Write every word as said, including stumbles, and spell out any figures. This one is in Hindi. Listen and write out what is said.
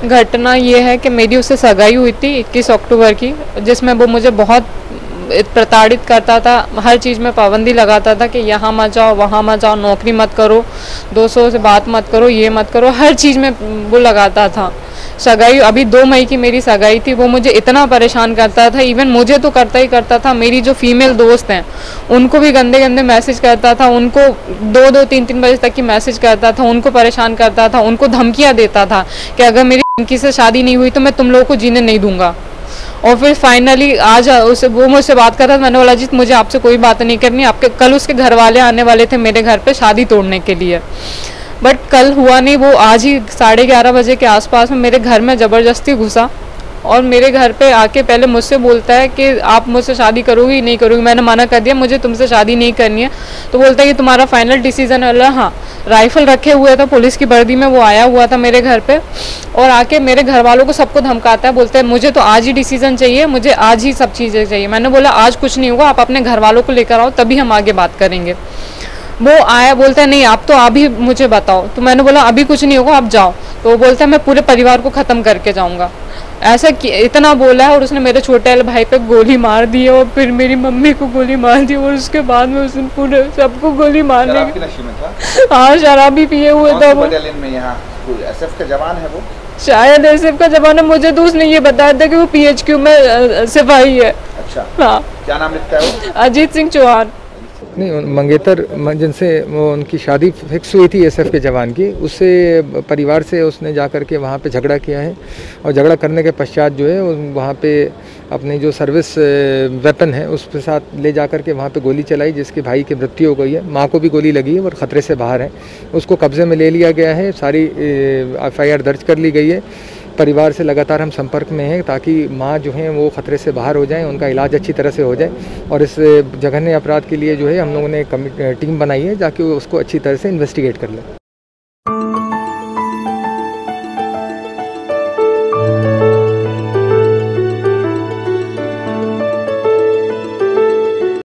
घटना ये है कि मेरी उससे सगाई हुई थी इक्कीस अक्टूबर की, जिसमें वो मुझे बहुत प्रताड़ित करता था, हर चीज़ में पाबंदी लगाता था कि यहाँ मत जाओ, वहाँ मत जाओ, नौकरी मत करो, दोस्तों से बात मत करो, ये मत करो, हर चीज़ में वो लगाता था। सगाई अभी दो मई की मेरी सगाई थी, वो मुझे इतना परेशान करता था, इवन मुझे तो करता ही करता था, मेरी जो फीमेल दोस्त हैं उनको भी गंदे गंदे मैसेज करता था, उनको दो दो तीन तीन बजे तक की मैसेज करता था, उनको परेशान करता था, उनको धमकियाँ देता था कि अगर मेरी लड़की से शादी नहीं हुई तो मैं तुम लोगों को जीने नहीं दूंगा। और फिर फाइनली आज उसे वो मुझसे बात कर रहा था, मैंने बोला जीत मुझे आपसे कोई बात नहीं करनी, आपके कल उसके घर वाले आने वाले थे मेरे घर पे शादी तोड़ने के लिए, बट कल हुआ नहीं। वो आज ही साढ़े ग्यारह बजे के आसपास में मेरे घर में ज़बरदस्ती घुसा और मेरे घर पे आके पहले मुझसे बोलता है कि आप मुझसे शादी करोगी नहीं करोगी। मैंने मना कर दिया, मुझे तुमसे शादी नहीं करनी है। तो बोलता है कि तुम्हारा फाइनल डिसीजन है। हाँ, राइफल रखे हुए था, पुलिस की वर्दी में वो आया हुआ था मेरे घर पे और आके मेरे घर वालों को सबको धमकाता है, बोलते हैं मुझे तो आज ही डिसीजन चाहिए, मुझे आज ही सब चीज़ें चाहिए। मैंने बोला आज कुछ नहीं होगा, आप अपने घर वालों को लेकर आओ तभी हम आगे बात करेंगे। वो आया, बोलता है नहीं आप तो अभी मुझे बताओ। तो मैंने बोला अभी कुछ नहीं होगा, आप जाओ। तो वो बोलता है मैं पूरे परिवार को ख़त्म करके जाऊँगा। ऐसा इतना बोला है और उसने मेरे छोटे वाले भाई पे गोली मार दी है और फिर मेरी मम्मी को गोली मार दी और उसके बाद में उसने पूरे सबको गोली मारने की। हाँ, शराबी पिए हुए था वो। में यहाँ एसएफ का जवान है वो, शायद एसएफ का जवान है, मुझे तो उसने ये बताया था कि वो पीएचक्यू में सिपाही है। अच्छा, हाँ। क्या नाम लिखता है वो? अजीत सिंह चौहान। नहीं, मंगेतर जिनसे वो उनकी शादी फिक्स हुई थी एसएफ के जवान की, उससे परिवार से उसने जा कर के वहाँ पे झगड़ा किया है और झगड़ा करने के पश्चात जो है वहाँ पे अपनी जो सर्विस वेपन है उसके साथ ले जा कर के वहाँ पे गोली चलाई, जिसके भाई की मृत्यु हो गई है। माँ को भी गोली लगी है और ख़तरे से बाहर है, उसको कब्ज़े में ले लिया गया है, सारी एफ आई आर दर्ज कर ली गई है। परिवार से लगातार हम संपर्क में हैं ताकि माँ जो हैं वो ख़तरे से बाहर हो जाएं, उनका इलाज अच्छी तरह से हो जाए। और इस जघन्य अपराध के लिए जो है हम लोगों ने एक टीम बनाई है ताकि उसको अच्छी तरह से इन्वेस्टिगेट कर लें।